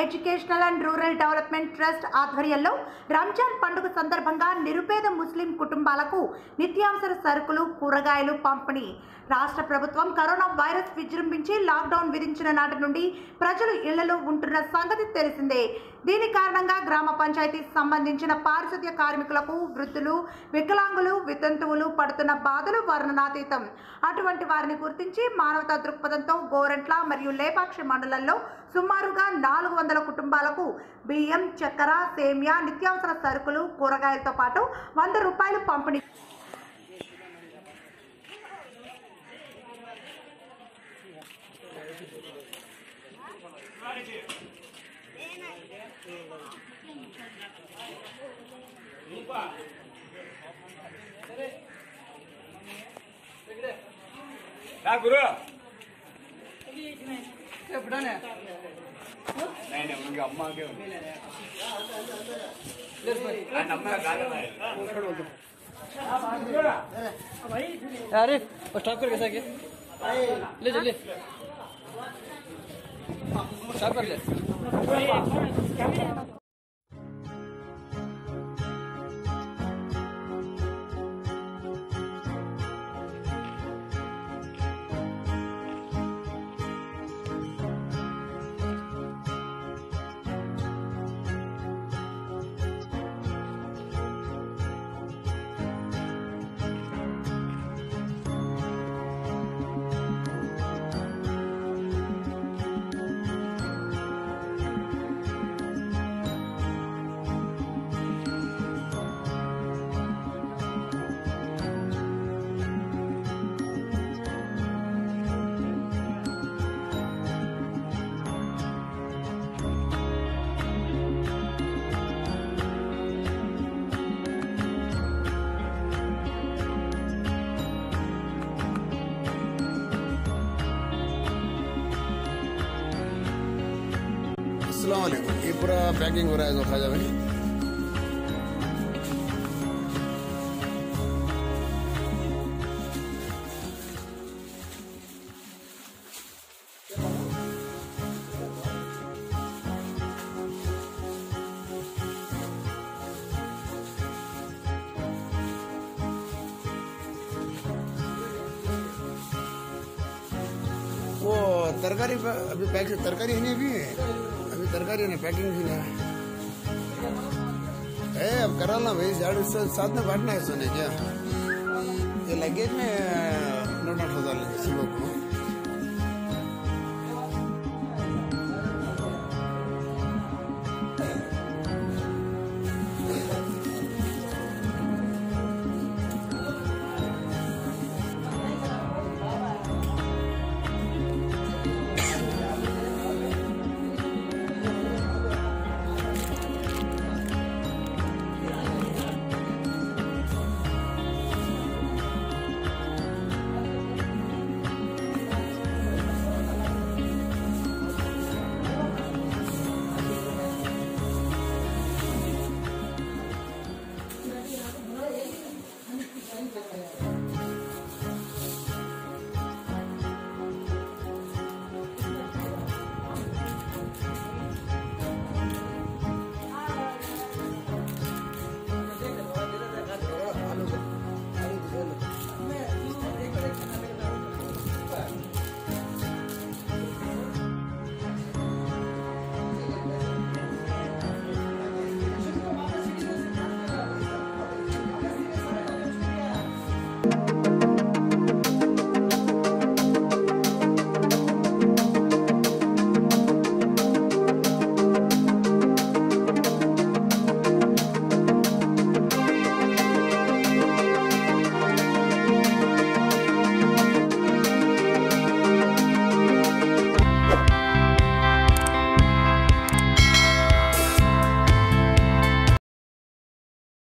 Educational and rural development trust ఆధ్వర్యంలో రంజాన్ పండుగ సందర్భంగా నిరుపేద ముస్లిం కుటుంబాలకు నిత్యావసర సరుకులు, కూరగాయలు పంపిణీ. రాష్ట్ర ప్రభుత్వం కరోనా వైరస్ విజృంభించి లాక్డౌన్ విధించిన నాటి నుండి ప్రజలు ఇళ్లలో ఉంటున్న సంగతి తెలిసిందే. దీని కారణంగా గ్రామ పంచాయతీకి సంబంధించిన పారిశుద్ధ్య కార్మికులకు, వృద్ధులు, వికలాంగులు, వితంతువులు పడుతున్న బాధలు వర్ణనాతీతం. అటువంటి వారిని గుర్తించి మానవతా దృక్పథంతో గోరంట్ల మరియు లేపాక్షి మండలంలో సుమారుగా 400 కుటుంబాలకు బియ్యం, చక్కెర, సేమియా, నిత్యావసర సరుకులు, కూరగాయలతో పాటు 100 రూపాయలు పంపిణీ. गुरु नहीं उनके अम्मा के अरे स्टॉप कर कैसा क्या ले जल्दी स्टॉप कर ले। अस्सलाम वालेकुम। ये पूरा पैकिंग हो रहा है खाजा में। वो तरकारी अभी पैक तरकारी है नहीं अभी तरकारी ने पैकिंग भी नहीं है। अब करा ना भाई 7:30 में बांटना है सोने क्या ये लगेज में